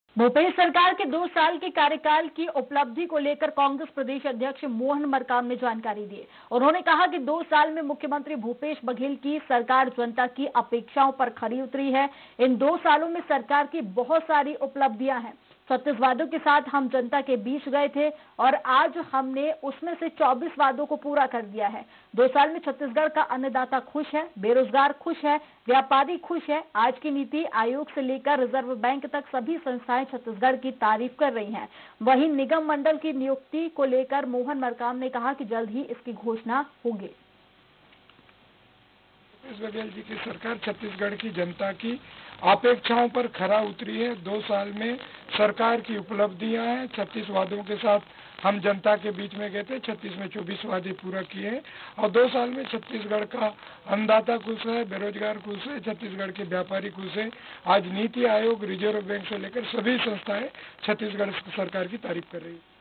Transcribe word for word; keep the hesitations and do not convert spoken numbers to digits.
भूपेश सरकार के दो साल के कार्यकाल की उपलब्धि को लेकर कांग्रेस प्रदेश अध्यक्ष मोहन मरकाम ने जानकारी दी। उन्होंने कहा कि दो साल में मुख्यमंत्री भूपेश बघेल की सरकार जनता की अपेक्षाओं पर खरी उतरी है। इन दो सालों में सरकार की बहुत सारी उपलब्धियां हैं। छत्तीस वादों के साथ हम जनता के बीच गए थे और आज हमने उसमें से चौबीस वादों को पूरा कर दिया है। दो साल में छत्तीसगढ़ का अन्नदाता खुश है, बेरोजगार खुश है, व्यापारी खुश है। आज की नीति आयोग से लेकर रिजर्व बैंक तक सभी संस्थाएं छत्तीसगढ़ की तारीफ कर रही हैं। वहीं निगम मंडल की नियुक्ति को लेकर मोहन मरकाम ने कहा कि जल्द ही इसकी घोषणा होगी। भूपेश बघेल जी की सरकार छत्तीसगढ़ की जनता की अपेक्षाओं पर खरा उतरी है। दो साल में सरकार की उपलब्धियां हैं। छत्तीस वादों के साथ हम जनता के बीच में गए थे। छत्तीस में चौबीस वादे पूरा किए हैं और दो साल में छत्तीसगढ़ का अन्नदाता खुश है, बेरोजगार खुश है, छत्तीसगढ़ के व्यापारी खुश है। आज नीति आयोग, रिजर्व बैंक से लेकर सभी संस्थाएं छत्तीसगढ़ सरकार की तारीफ कर रही है।